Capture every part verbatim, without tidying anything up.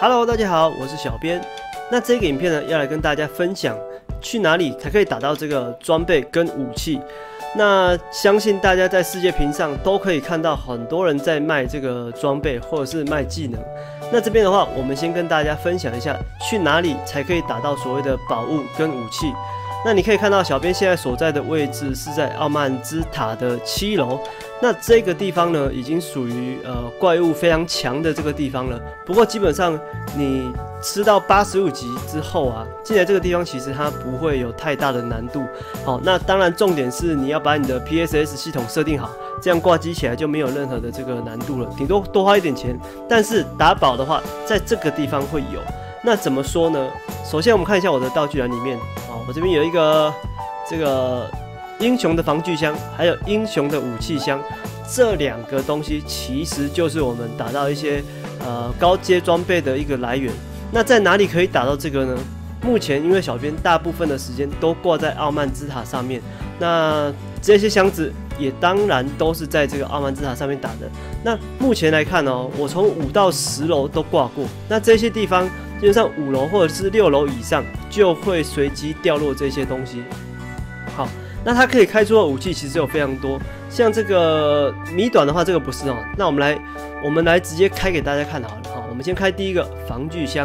Hello， 大家好，我是小编。那这个影片呢，要来跟大家分享去哪里才可以打到这个装备跟武器。那相信大家在世界屏上都可以看到很多人在卖这个装备或者是卖技能。那这边的话，我们先跟大家分享一下去哪里才可以打到所谓的宝物跟武器。那你可以看到，小编现在所在的位置是在傲慢之塔的七楼。那这个地方呢，已经属于呃怪物非常强的这个地方了。不过基本上你吃到八十五级之后啊，进来这个地方其实它不会有太大的难度。好，那当然重点是你要把你的 P S S 系统设定好，这样挂机起来就没有任何的这个难度了，顶多多花一点钱。但是打宝的话，在这个地方会有。那怎么说呢？首先我们看一下我的道具栏里面，啊，我这边有一个这个英雄的防具箱，还有英雄的武器箱，这两个东西其实就是我们打到一些呃高阶装备的一个来源。那在哪里可以打到这个呢？目前因为小编大部分的时间都挂在傲慢之塔上面，那这些箱子也当然都是在这个傲慢之塔上面打的。那目前来看哦，我从五到十楼都挂过，那这些地方基本上五楼或者是六楼以上就会随机掉落这些东西。好，那它可以开出的武器其实有非常多，像这个米短的话，这个不是哦。那我们来，我们来直接开给大家看好了。好，我们先开第一个防具箱。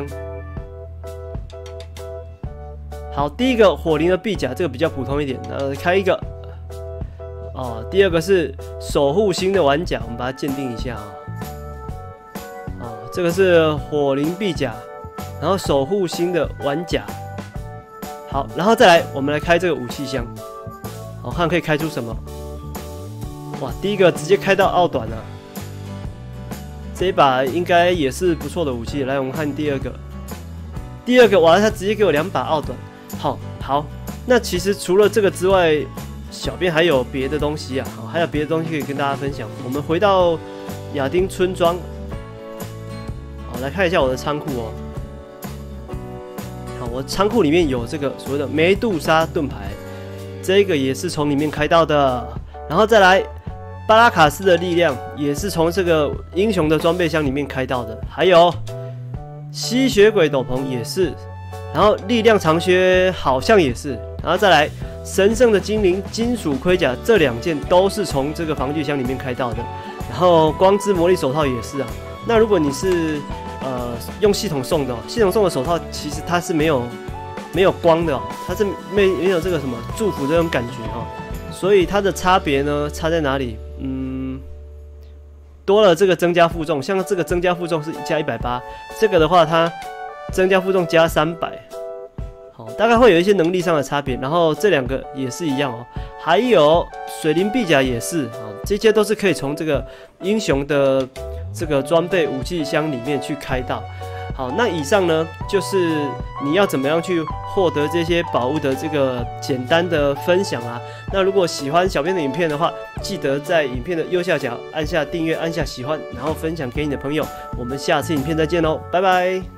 好，第一个火灵的臂甲，这个比较普通一点。那开一个，哦，第二个是守护星的玩甲，我们把它鉴定一下啊、哦。哦，这个是火灵臂甲，然后守护星的玩甲。好，然后再来，我们来开这个武器箱，好看可以开出什么？哇，第一个直接开到奥短了，这一把应该也是不错的武器。来，我们看第二个，第二个哇，他直接给我两把奥短。好，好，那其实除了这个之外，小编还有别的东西啊，好，还有别的东西可以跟大家分享。我们回到亚丁村庄，好，来看一下我的仓库哦。好，我仓库里面有这个所谓的梅杜莎盾牌，这个也是从里面开到的。然后再来巴拉卡斯的力量，也是从这个英雄的装备箱里面开到的。还有吸血鬼斗篷也是。然后力量长靴好像也是，然后再来神圣的精灵金属盔甲，这两件都是从这个防具箱里面开到的。然后光之魔力手套也是啊。那如果你是呃用系统送的、哦，系统送的手套其实它是没有没有光的、哦，它是没没有这个什么祝福这种感觉哈、哦。所以它的差别呢，差在哪里？嗯，多了这个增加负重，像这个增加负重是加一百八，这个的话它增加负重加三百。好，大概会有一些能力上的差别，然后这两个也是一样哦。还有水灵臂甲也是啊，这些都是可以从这个英雄的这个装备武器箱里面去开到。好，那以上呢就是你要怎么样去获得这些宝物的这个简单的分享啊。那如果喜欢小编的影片的话，记得在影片的右下角按下订阅，按下喜欢，然后分享给你的朋友。我们下次影片再见喽，拜拜。